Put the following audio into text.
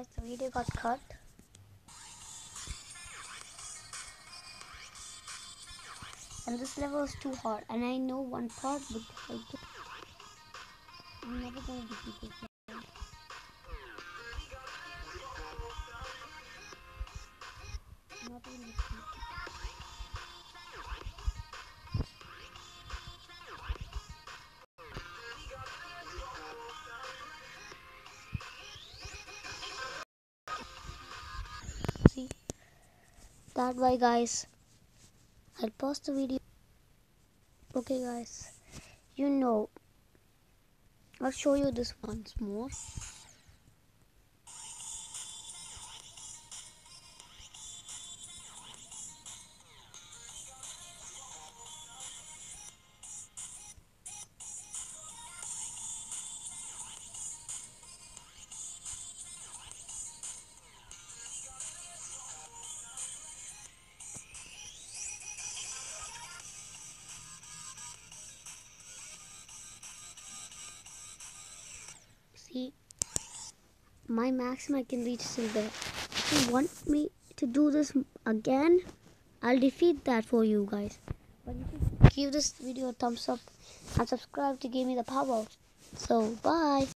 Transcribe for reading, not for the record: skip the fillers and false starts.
guys, the video got cut. And this level is too hard. And I know one part, but I'm never gonna defeat this level. I'm not gonna defeat it. See? That way, guys. I'll pause the video. Okay, guys. I'll show you this once more. See, my maximum I can reach silver. If you want me to do this again, I'll defeat that for you guys. But you can give this video a thumbs up and subscribe to give me the power. So, bye.